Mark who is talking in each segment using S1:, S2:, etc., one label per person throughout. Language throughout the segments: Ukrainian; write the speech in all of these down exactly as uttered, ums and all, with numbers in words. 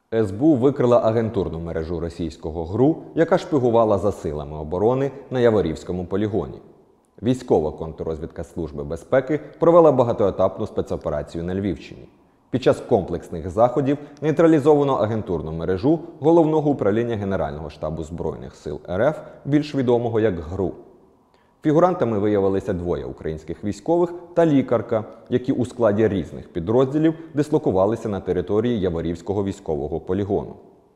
S1: ес бе у викрила агентурну мережу російського ГРУ, яка шпигувала за силами оборони на Яворівському полігоні. Військова контррозвідка Служби безпеки провела багатоетапну спецоперацію на Львівщині. Під час комплексних заходів нейтралізовано агентурну мережу Головного управління Генерального штабу Збройних сил ер еф, більш відомого як ГРУ. Фігурантами виявилися двоє українських військових та лікарка, які у складі різних підрозділів дислокувалися на території Яворівського військового полігону.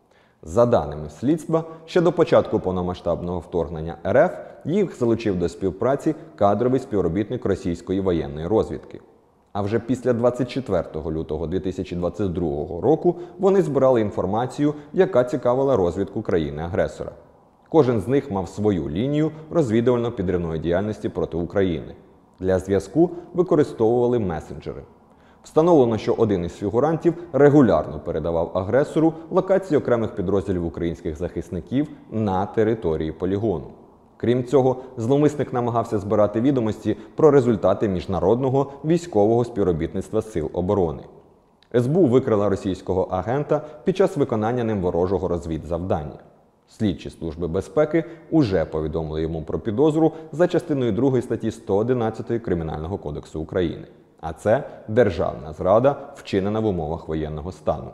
S1: За даними слідства, ще до початку повномасштабного вторгнення ер еф їх залучив до співпраці кадровий співробітник російської воєнної розвідки. А вже після двадцять четвертого лютого дві тисячі двадцять другого року вони збирали інформацію, яка цікавила розвідку країни-агресора. Кожен з них мав свою лінію розвідувально-підривної діяльності проти України. Для зв'язку використовували месенджери. Встановлено, що один із фігурантів регулярно передавав агресору локації окремих підрозділів українських захисників на території полігону. Крім цього, зловмисник намагався збирати відомості про результати міжнародного військового співробітництва Сил оборони. ес бе у викрила російського агента під час виконання ним ворожого розвідзавдання. Слідчі Служби безпеки уже повідомили йому про підозру за частиною другої статті сто одинадцять Кримінального кодексу України. А це державна зрада, вчинена в умовах воєнного стану.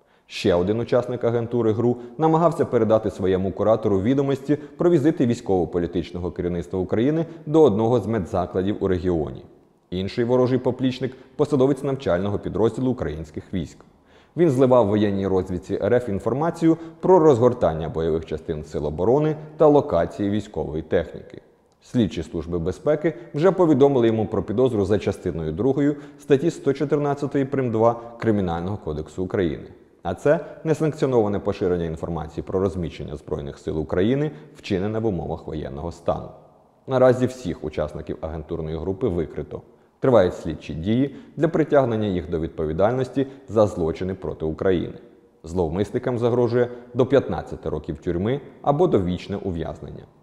S1: Ще один учасник агентури ГРУ намагався передати своєму куратору відомості про візити військово-політичного керівництва України до одного з медзакладів у регіоні. Інший ворожий поплічник – посадовець навчального підрозділу українських військ. Він зливав воєнній розвідці ер еф інформацію про розгортання бойових частин Сил оборони та локації військової техніки. Слідчі Служби безпеки вже повідомили йому про підозру за частиною другої статті сто чотирнадцять прим. два Кримінального кодексу України. А це несанкціоноване поширення інформації про розміщення Збройних сил України, вчинене в умовах воєнного стану. Наразі всіх учасників агентурної групи викрито. Тривають слідчі дії для притягнення їх до відповідальності за злочини проти України. Зловмисникам загрожує до п'ятнадцяти років тюрми або довічне ув'язнення.